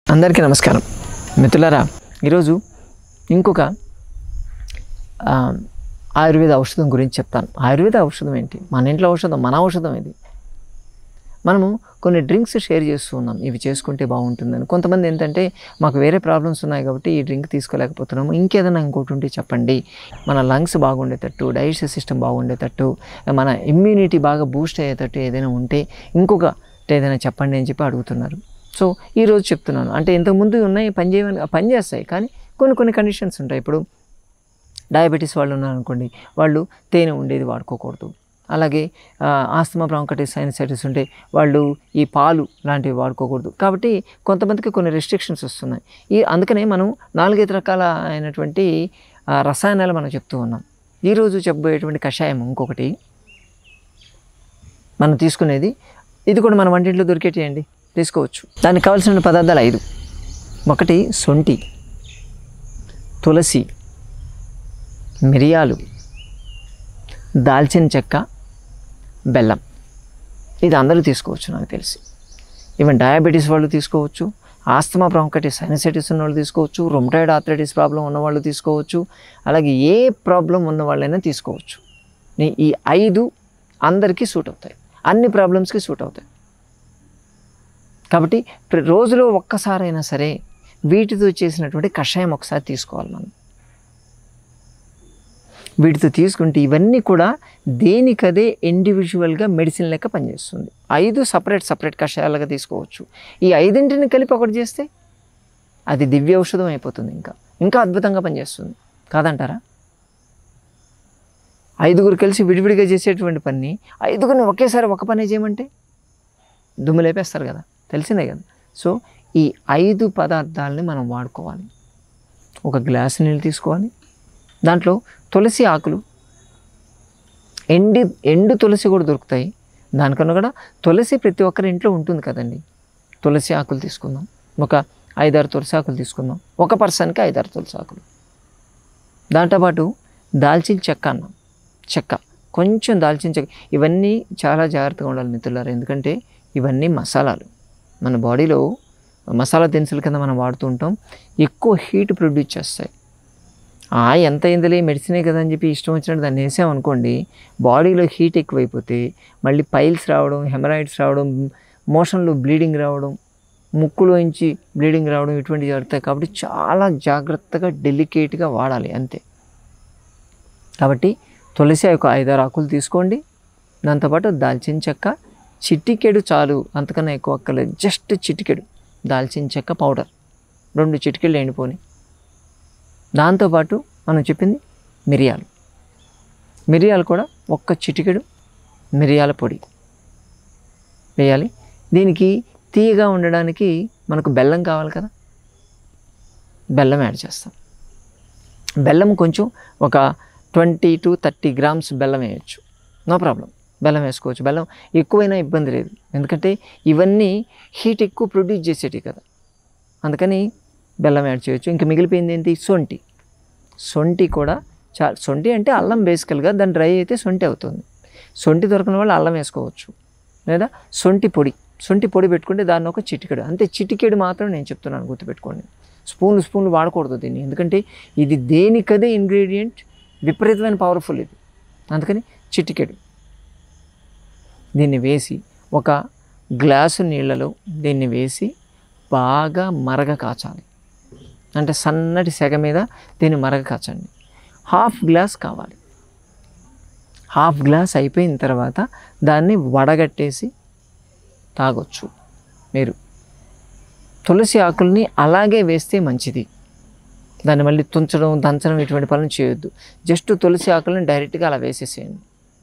అందరికీ నమస్కారం మిత్రులారా. ఈరోజు ఇంకొక ఆయుర్వేద ఔషధం గురించి చెప్తాను. ఆయుర్వేద ఔషధం ఏంటి? మన ఇంట్లో ఔషధం, మన ఔషధం ఇది. మనము కొన్ని డ్రింక్స్ షేర్ చేస్తూ ఉన్నాం, ఇవి చేసుకుంటే బాగుంటుందని. కొంతమంది ఏంటంటే మాకు వేరే ప్రాబ్లమ్స్ ఉన్నాయి కాబట్టి ఈ డ్రింక్ తీసుకోలేకపోతున్నాము, ఇంకేదైనా ఇంకోటి ఉంటే చెప్పండి, మన లంగ్స్ బాగుండేటట్టు, డైజెస్టివ్ సిస్టమ్ బాగుండేటట్టు, మన ఇమ్యూనిటీ బాగా బూస్ట్ అయ్యేటట్టు ఏదైనా ఉంటే ఇంకొక ఏదైనా చెప్పండి అని చెప్పి అడుగుతున్నారు. సో ఈరోజు చెప్తున్నాను. అంటే ఇంతకుముందు ఉన్నాయి, పనిచేస్తాయి, కానీ కొన్ని కండిషన్స్ ఉంటాయి. ఇప్పుడు డయాబెటీస్ వాళ్ళు ఉన్నారనుకోండి, వాళ్ళు తేనె ఉండేది వాడుకోకూడదు. అలాగే ఆస్తమా, బ్రాంకైటిస్, సైనసైటిస్ ఉంటే వాళ్ళు ఈ పాలు లాంటివి వాడుకోకూడదు. కాబట్టి కొంతమందికి కొన్ని రెస్ట్రిక్షన్స్ వస్తున్నాయి. అందుకనే మనం 4-5 రకాల అయినటువంటి రసాయనాలు మనం చెప్తూ ఉన్నాం. ఈరోజు చెప్పబోయేటువంటి కషాయం ఇంకొకటి మనం తీసుకునేది, ఇది కూడా మన వంటింట్లో దొరికేటియండి, తీసుకోవచ్చు. దానికి కావాల్సిన పదార్థాలు 5. 1 శొంఠి, తులసి, మిరియాలు, దాల్చిన చెక్క, బెల్లం. ఇది అందరూ తీసుకోవచ్చు నాకు తెలిసి. ఈవెన్ డయాబెటీస్ వాళ్ళు తీసుకోవచ్చు, ఆస్తమా, బ్రాంకైటిస్, సైనసైటిస్ ఉన్న వాళ్ళు తీసుకోవచ్చు, రొమటాయిడ్ ఆర్థరైటిస్ ప్రాబ్లం ఉన్నవాళ్ళు తీసుకోవచ్చు, అలాగే ఏ ప్రాబ్లం ఉన్న వాళ్ళైనా తీసుకోవచ్చు. ఈ 5 అందరికీ సూట్ అవుతాయి, అన్ని ప్రాబ్లమ్స్కి సూట్ అవుతాయి. కాబట్టి రోజులో ఒక్కసారైనా సరే వీటితో చేసినటువంటి కషాయం ఒకసారి తీసుకోవాలి మనం. వీటితో తీసుకుంటే ఇవన్నీ కూడా దేనికదే ఇండివిజువల్గా మెడిసిన్ లెక్క పనిచేస్తుంది. 5 సపరేట్ కషాయాలుగా తీసుకోవచ్చు. ఈ 5ంటిని కలిపి ఒకటి చేస్తే అది దివ్య ఔషధం అయిపోతుంది, ఇంకా అద్భుతంగా పనిచేస్తుంది. కాదంటారా? 5గురు కలిసి విడివిడిగా చేసేటువంటి పని 5గురిని ఒకేసారి ఒక పనే చేయమంటే దుమ్ము లేపేస్తారు కదా, తెలిసిందే కదా. సో ఈ 5 పదార్థాలని మనం వాడుకోవాలి. ఒక గ్లాసు నీళ్ళు తీసుకోవాలి, దాంట్లో తులసి ఆకులు, ఎండు తులసి కూడా దొరుకుతాయి. దానికన్నా కూడా తులసి ప్రతి ఒక్కరి ఇంట్లో ఉంటుంది కదండి. తులసి ఆకులు తీసుకుందాం, ఒక 5-6 తులసి ఆకులు తీసుకుందాం. ఒక పర్సన్కి 5-6 తులసి ఆకులు. దాంతోపాటు దాల్చిన చెక్క అన్నాం, కొంచెం దాల్చిన చెక్క. ఇవన్నీ చాలా జాగ్రత్తగా ఉండాలి మిత్రులారా, ఎందుకంటే ఇవన్నీ మసాలాలు. మన బాడీలో మసాలా దినుసుల కింద మనం వాడుతూ ఉంటాం, ఎక్కువ హీట్ ప్రొడ్యూస్ చేస్తాయి. ఎంత అయిందిలే మెడిసినే కదా అని చెప్పి ఇష్టం వచ్చినట్టు దాన్ని వేసామనుకోండి, బాడీలో హీట్ ఎక్కువైపోతే మళ్ళీ పైల్స్ రావడం, హెమరాయిడ్స్ రావడం, మోషన్లో బ్లీడింగ్ రావడం, ముక్కులోంచి బ్లీడింగ్ రావడం, ఇటువంటివి జరుగుతాయి. కాబట్టి చాలా జాగ్రత్తగా డెలికేట్గా వాడాలి అంతే. కాబట్టి తులసి ఒక 5-6 ఆకులు తీసుకోండి. దాంతోపాటు దాల్చిన చెక్క చిటికెడు చాలు, అంతకన్నా ఎక్కువ అక్కర్లేదు, జస్ట్ చిటికెడు దాల్చిన చెక్క పౌడర్, 2 చిటికెళ్ళు ఎండిపోని. దాంతోపాటు మనం చెప్పింది మిరియాలు కూడా 1 చిటికెడు మిరియాల పొడి వేయాలి. దీనికి తీయగా ఉండడానికి మనకు బెల్లం కావాలి కదా, బెల్లం యాడ్ చేస్తాం. బెల్లం కొంచెం ఒక 20 to 30 grams బెల్లం వేయచ్చు, నో ప్రాబ్లం, బెల్లం వేసుకోవచ్చు. బెల్లం ఎక్కువైనా ఇబ్బంది లేదు, ఎందుకంటే ఇవన్నీ హీట్ ఎక్కువ ప్రొడ్యూస్ చేసేటివి కదా, అందుకని బెల్లం యాడ్ చేయొచ్చు. ఇంకా మిగిలిపోయింది ఏంటి? శొంఠి కూడా శొంఠి అంటే అల్లం బేసికల్గా, దాన్ని డ్రై అయితే శొంఠి అవుతుంది. శొంఠి దొరకని వాళ్ళు అల్లం వేసుకోవచ్చు, లేదా శొంఠి పొడి పెట్టుకుంటే దాన్ని ఒక చిటికెడు, అంతే. చిటికెడు మాత్రం నేను చెప్తున్నాను, గుర్తుపెట్టుకోండి. స్పూన్లు వాడకూడదు దీన్ని, ఎందుకంటే ఇది దేనికదే ఇంగ్రీడియంట్, విపరీతమైన పవర్ఫుల్ ఇది. అందుకని చిటికెడు దీన్ని వేసి ఒక గ్లాసు నీళ్ళలో దీన్ని వేసి బాగా మరగ కాచాలి. అంటే సన్నటి సెగ మీద దీన్ని మరగ కాచండి. 1/2 గ్లాస్ కావాలి. 1/2 గ్లాస్ అయిపోయిన తర్వాత దాన్ని వడగట్టేసి తాగొచ్చు మీరు. తులసి ఆకుల్ని అలాగే వేస్తే మంచిది, దాన్ని మళ్ళీ తుంచడం, దంచడం ఇటువంటి పనులు చేయొద్దు. జస్ట్ తులసి ఆకుల్ని డైరెక్ట్గా అలా వేసేసేయండి,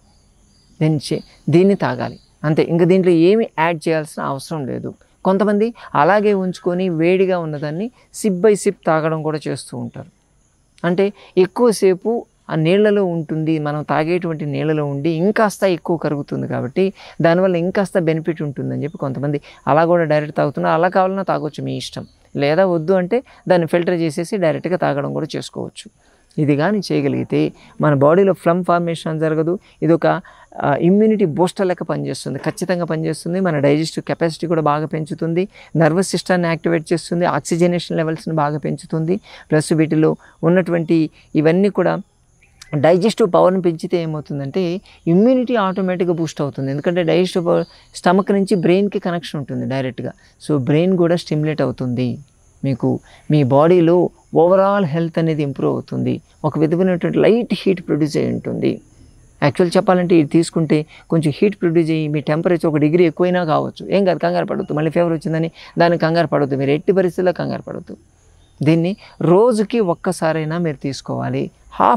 దీన్ని తాగాలి అంతే. ఇంకా దీంట్లో ఏమి యాడ్ చేయాల్సిన అవసరం లేదు. కొంతమంది అలాగే ఉంచుకొని వేడిగా ఉన్నదాన్ని సిప్ బై సిప్ తాగడం కూడా చేస్తూ ఉంటారు. అంటే ఎక్కువసేపు ఆ నీళ్ళలో ఉంటుంది, మనం తాగేటువంటి నీళ్ళలో ఉండి ఇంకాస్త ఎక్కువ కరుగుతుంది, కాబట్టి దానివల్ల ఇంకాస్త బెనిఫిట్ ఉంటుందని చెప్పి కొంతమంది అలా కూడా డైరెక్ట్ తాగుతున్నారు. అలా కావాలన్నా తాగొచ్చు, మీ ఇష్టం. లేదా వద్దు అంటే దాన్ని ఫిల్టర్ చేసేసి డైరెక్ట్గా తాగడం కూడా చేసుకోవచ్చు. ఇది కానీ చేయగలిగితే మన బాడీలో ఫ్లమ్ ఫార్మేషన్ జరగదు. ఇది ఒక ఇమ్యూనిటీ బూస్టర్ లెక్క పనిచేస్తుంది, ఖచ్చితంగా పనిచేస్తుంది. మన డైజెస్టివ్ కెపాసిటీ కూడా బాగా పెంచుతుంది, నర్వస్ సిస్టాన్ని యాక్టివేట్ చేస్తుంది, ఆక్సిజనేషన్ లెవెల్స్ని బాగా పెంచుతుంది. ప్లస్ వీటిలో ఉన్నటువంటి ఇవన్నీ కూడా డైజెస్టివ్ పవర్ని పెంచితే ఏమవుతుందంటే ఇమ్యూనిటీ ఆటోమేటిక్గా బూస్ట్ అవుతుంది. ఎందుకంటే డైజెస్టివ్ పవర్ స్టమక్ నుంచి బ్రెయిన్కి కనెక్షన్ ఉంటుంది డైరెక్ట్గా. సో బ్రెయిన్ కూడా స్టిమ్యులేట్ అవుతుంది, మీకు మీ బాడీలో ఓవరాల్ హెల్త్ అనేది ఇంప్రూవ్ అవుతుంది. ఒక విధమైనటువంటి లైట్ హీట్ ప్రొడ్యూస్ అయి ఉంటుంది. యాక్చువల్ చెప్పాలంటే ఇది తీసుకుంటే కొంచెం హీట్ ప్రొడ్యూస్ అయ్యి మీ టెంపరేచర్ 1 డిగ్రీ ఎక్కువైనా కావచ్చు, ఏం కాదు, కంగారు పడవద్దు. మళ్ళీ ఫీవర్ వచ్చిందని దానికి కంగారు పడవద్దు, మీరు ఎట్టి పరిస్థితుల్లో కంగారు పడవద్దు. దీన్ని రోజుకి ఒక్కసారైనా మీరు తీసుకోవాలి.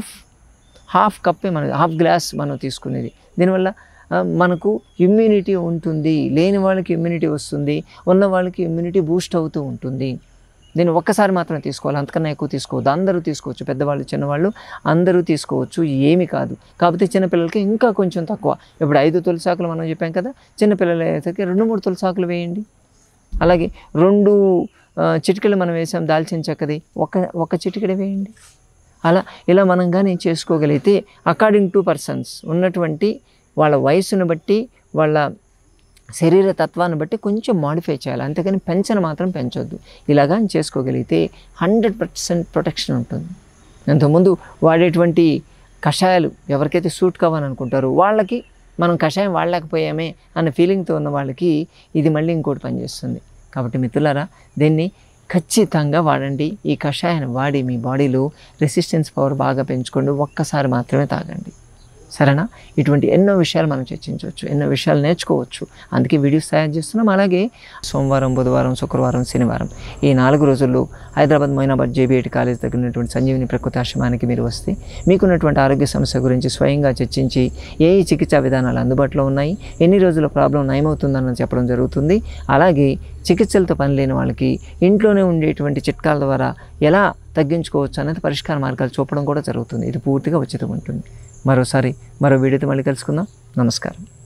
హాఫ్ కప్పే మనకి, హాఫ్ గ్లాస్ మనం తీసుకునేది. దీనివల్ల మనకు ఇమ్యూనిటీ ఉంటుంది, లేని వాళ్ళకి ఇమ్యూనిటీ వస్తుంది, ఉన్న వాళ్ళకి ఇమ్యూనిటీ బూస్ట్ అవుతూ ఉంటుంది. దీన్ని ఒక్కసారి మాత్రం తీసుకోవాలి, అంతకన్నా ఎక్కువ తీసుకోవద్దు. అందరూ తీసుకోవచ్చు, పెద్దవాళ్ళు చిన్నవాళ్ళు అందరూ తీసుకోవచ్చు, ఏమి కాదు. కాకపోతే చిన్నపిల్లలకి ఇంకా కొంచెం తక్కువ. ఇప్పుడు 5 తులసాకులు మనం చెప్పాం కదా, చిన్నపిల్లలు అయ్యేసరికి 2-3 తులసాకులు వేయండి. అలాగే 2 చిటికెలు మనం వేసాం దాల్చిన చెక్కది, ఒక చిటికెడ వేయండి. ఇలా మనం కానీ చేసుకోగలిగితే అకార్డింగ్ టు పర్సన్స్ ఉన్నటువంటి వాళ్ళ వయసును బట్టి వాళ్ళ శరీర తత్వాన్ని బట్టి కొంచెం మాడిఫై చేయాలి, అంతేకాని మాత్రం పెంచొద్దు. ఇలాగా చేసుకోగలిగితే 100% ప్రొటెక్షన్ ఉంటుంది. అంతకుముందు వాడేటువంటి కషాయాలు ఎవరికైతే సూట్ కావాలని అనుకుంటారో వాళ్ళకి మనం కషాయం వాడలేకపోయామే అన్న ఫీలింగ్తో ఉన్న వాళ్ళకి ఇది మళ్ళీ ఇంకోటి పనిచేస్తుంది. కాబట్టి మిత్రులారా, దీన్ని ఖచ్చితంగా వాడండి. ఈ కషాయాన్ని వాడి మీ బాడీలో రెసిస్టెన్స్ పవర్ బాగా పెంచుకోండి. ఒక్కసారి మాత్రమే తాగండి, సరేనా? ఇటువంటి ఎన్నో విషయాలు మనం చర్చించవచ్చు, ఎన్నో విషయాలు నేర్చుకోవచ్చు. అందుకే వీడియోస్ తయారు చేస్తున్నాం. అలాగే సోమవారం, బుధవారం, శుక్రవారం, శనివారం ఈ 4 రోజుల్లో హైదరాబాద్ మొయినాబాద్ JBIT కాలేజ్ దగ్గర ఉన్నటువంటి సంజీవిని ప్రకృతి ఆశ్రమానికి మీరు వస్తే మీకున్నటువంటి ఆరోగ్య సమస్య గురించి స్వయంగా చర్చించి ఏ చికిత్సా విధానాలు అందుబాటులో ఉన్నాయి, ఎన్ని రోజుల ప్రాబ్లం నయమవుతుందని చెప్పడం జరుగుతుంది. అలాగే చికిత్సలతో పని లేని వాళ్ళకి ఇంట్లోనే ఉండేటువంటి చిట్కాల ద్వారా ఎలా తగ్గించుకోవచ్చు అనేది పరిష్కార మార్గాలు చూపడం కూడా జరుగుతుంది. ఇది పూర్తిగా ఉచితం ఉంటుంది. మరో వీడియోతో మళ్ళీ కలుసుకుందాం. నమస్కారం.